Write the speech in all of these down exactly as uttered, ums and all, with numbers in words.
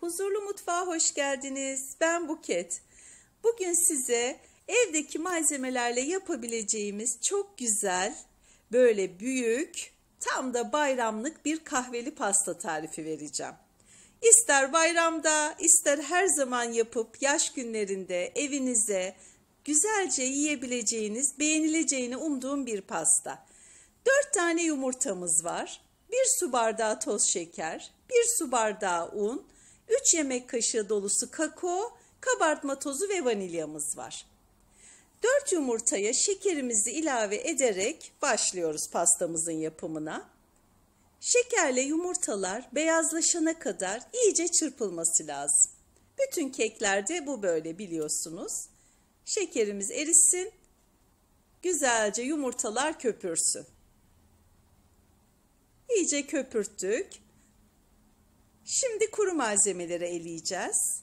Huzurlu Mutfağa hoş geldiniz. Ben Buket. Bugün size evdeki malzemelerle yapabileceğimiz çok güzel, böyle büyük, tam da bayramlık bir kahveli pasta tarifi vereceğim. İster bayramda, ister her zaman yapıp yaş günlerinde evinize güzelce yiyebileceğiniz, beğenileceğini umduğum bir pasta. dört tane yumurtamız var. bir su bardağı toz şeker, bir su bardağı un, üç yemek kaşığı dolusu kakao, kabartma tozu ve vanilyamız var. dört yumurtaya şekerimizi ilave ederek başlıyoruz pastamızın yapımına. Şekerle yumurtalar beyazlaşana kadar iyice çırpılması lazım. Bütün keklerde bu böyle biliyorsunuz. Şekerimiz erisin, güzelce yumurtalar köpürsün. İyice köpürttük. Şimdi kuru malzemeleri eleyeceğiz.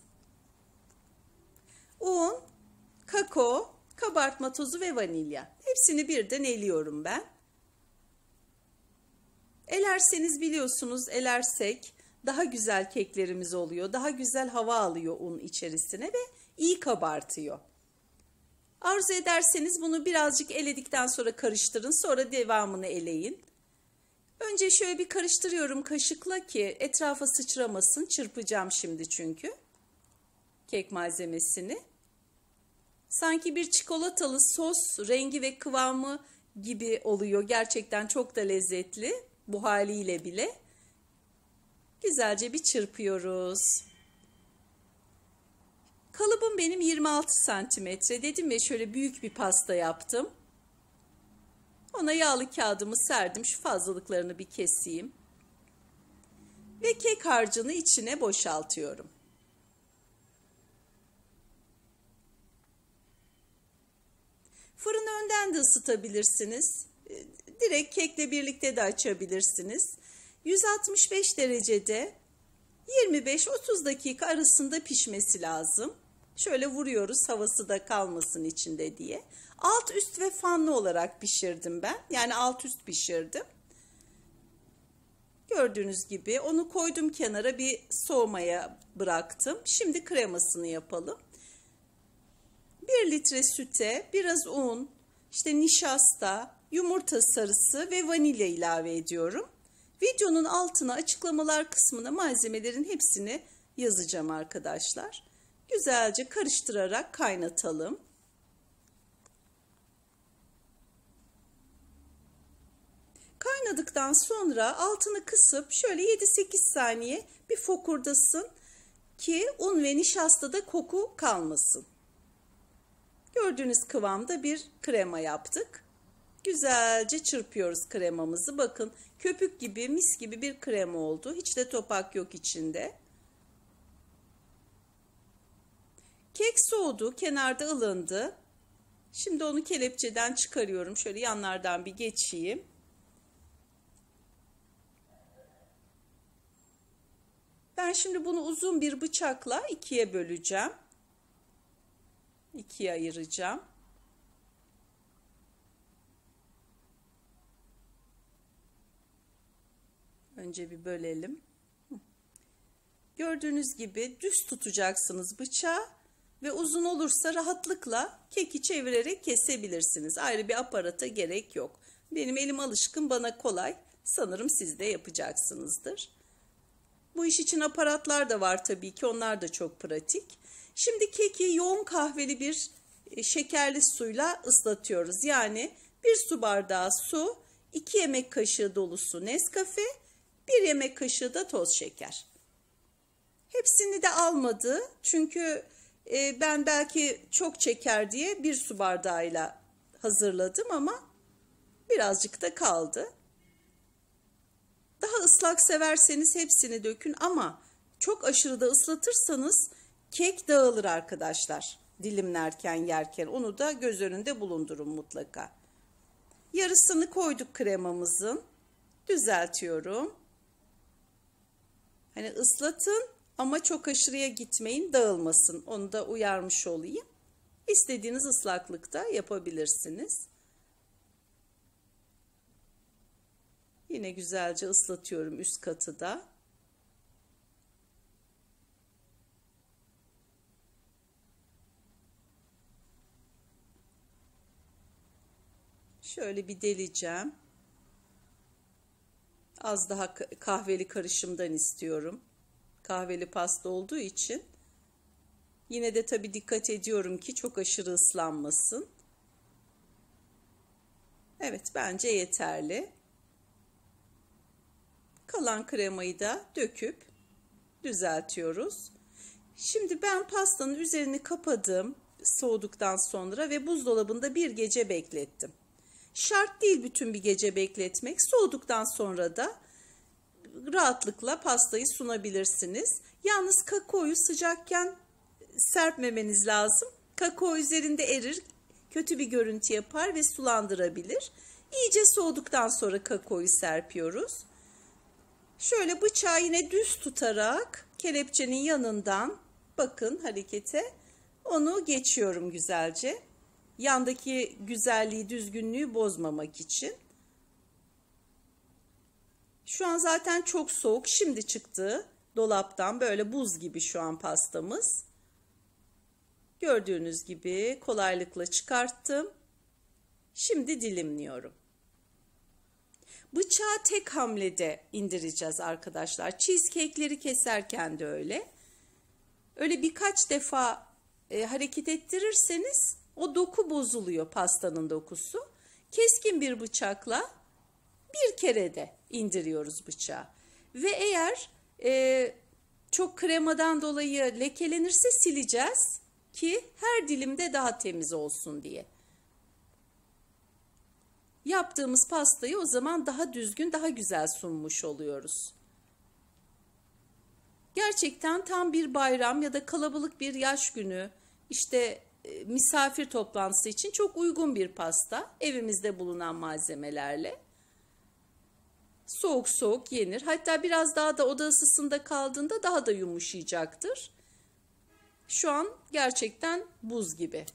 Un, kakao, kabartma tozu ve vanilya. Hepsini birden eliyorum ben. Elerseniz biliyorsunuz, elersek daha güzel keklerimiz oluyor. Daha güzel hava alıyor un içerisine ve iyi kabartıyor. Arzu ederseniz bunu birazcık eledikten sonra karıştırın. Sonra devamını eleyin. Önce şöyle bir karıştırıyorum kaşıkla ki etrafa sıçramasın. Çırpacağım şimdi çünkü kek malzemesini. Sanki bir çikolatalı sos rengi ve kıvamı gibi oluyor. Gerçekten çok da lezzetli bu haliyle bile. Güzelce bir çırpıyoruz. Kalıbım benim yirmi altı santimetre. Dedim ya şöyle büyük bir pasta yaptım. Ona yağlı kağıdımı serdim. Şu fazlalıklarını bir keseyim. Ve kek harcını içine boşaltıyorum. Fırını önden de ısıtabilirsiniz. Direkt kekle birlikte de açabilirsiniz. yüz altmış beş derecede yirmi beş otuz dakika arasında pişmesi lazım. Şöyle vuruyoruz havası da kalmasın içinde diye. Alt üst ve fanlı olarak pişirdim ben. Yani alt üst pişirdim. Gördüğünüz gibi onu koydum kenara, bir soğumaya bıraktım. Şimdi kremasını yapalım. bir litre süte biraz un, işte nişasta, yumurta sarısı ve vanilya ilave ediyorum. Videonun altına açıklamalar kısmına malzemelerin hepsini yazacağım arkadaşlar. Güzelce karıştırarak kaynatalım. Kaynadıktan sonra altını kısıp şöyle yedi sekiz saniye bir fokurdasın ki un ve nişastada koku kalmasın. Gördüğünüz kıvamda bir krema yaptık. Güzelce çırpıyoruz kremamızı. Bakın köpük gibi, mis gibi bir krema oldu. Hiç de topak yok içinde. Kek soğudu, kenarda ılındı. Şimdi onu kelepçeden çıkarıyorum. Şöyle yanlardan bir geçeyim. Ben şimdi bunu uzun bir bıçakla ikiye böleceğim. İkiye ayıracağım. Önce bir bölelim. Gördüğünüz gibi düz tutacaksınız bıçağı ve uzun olursa rahatlıkla keki çevirerek kesebilirsiniz. Ayrı bir aparata gerek yok. Benim elim alışkın, bana kolay. Sanırım siz de yapacaksınızdır. Bu iş için aparatlar da var tabii ki. Onlar da çok pratik. Şimdi keki yoğun kahveli bir şekerli suyla ıslatıyoruz. Yani bir su bardağı su, iki yemek kaşığı dolusu Nescafe, bir yemek kaşığı da toz şeker. Hepsini de almadı. Çünkü ben belki çok çeker diye bir su bardağıyla hazırladım ama birazcık da kaldı. Daha ıslak severseniz hepsini dökün ama çok aşırı da ıslatırsanız kek dağılır arkadaşlar. Dilimlerken, yerken onu da göz önünde bulundurun mutlaka. Yarısını koyduk kremamızın. Düzeltiyorum. Hani ıslatın ama çok aşırıya gitmeyin, dağılmasın. Onu da uyarmış olayım. İstediğiniz ıslaklıkta yapabilirsiniz. Yine güzelce ıslatıyorum üst katı da. Şöyle bir deleceğim. Az daha kahveli karışımdan istiyorum. Kahveli pasta olduğu için. Yine de tabii dikkat ediyorum ki çok aşırı ıslanmasın. Evet, bence yeterli. Kalan kremayı da döküp düzeltiyoruz. Şimdi ben pastanın üzerini kapadım soğuduktan sonra ve buzdolabında bir gece beklettim. Şart değil bütün bir gece bekletmek. Soğuduktan sonra da rahatlıkla pastayı sunabilirsiniz. Yalnız kakaoyu sıcakken serpmemeniz lazım. Kakao üzerinde erir, kötü bir görüntü yapar ve sulandırabilir. İyice soğuduktan sonra kakaoyu serpiyoruz. Şöyle bıçağı yine düz tutarak kelepçenin yanından, bakın harekete, onu geçiyorum güzelce. Yandaki güzelliği, düzgünlüğü bozmamak için. Şu an zaten çok soğuk. Şimdi çıktı dolaptan, böyle buz gibi şu an pastamız. Gördüğünüz gibi kolaylıkla çıkarttım. Şimdi dilimliyorum. Bıçağı tek hamlede indireceğiz arkadaşlar. Cheesecake'leri keserken de öyle. Öyle birkaç defa e, hareket ettirirseniz o doku bozuluyor, pastanın dokusu. Keskin bir bıçakla bir kerede indiriyoruz bıçağı. Ve eğer e, çok kremadan dolayı lekelenirse sileceğiz ki her dilimde daha temiz olsun diye. Yaptığımız pastayı o zaman daha düzgün, daha güzel sunmuş oluyoruz. Gerçekten tam bir bayram ya da kalabalık bir yaş günü, işte e, misafir toplantısı için çok uygun bir pasta. Evimizde bulunan malzemelerle. Soğuk soğuk yenir. Hatta biraz daha da oda ısısında kaldığında daha da yumuşayacaktır. Şu an gerçekten buz gibi.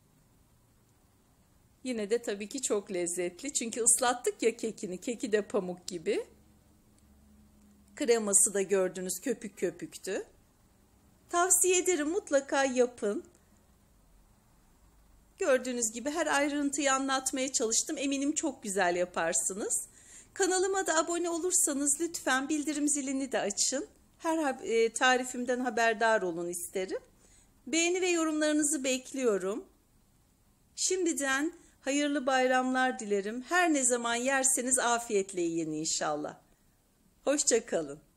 Yine de tabii ki çok lezzetli. Çünkü ıslattık ya kekini. Keki de pamuk gibi. Kreması da gördünüz köpük köpüktü. Tavsiye ederim, mutlaka yapın. Gördüğünüz gibi her ayrıntıyı anlatmaya çalıştım. Eminim çok güzel yaparsınız. Kanalıma da abone olursanız lütfen bildirim zilini de açın. Her tarifimden haberdar olun isterim. Beğeni ve yorumlarınızı bekliyorum. Şimdiden hayırlı bayramlar dilerim. Her ne zaman yerseniz afiyetle yiyin inşallah. Hoşça kalın.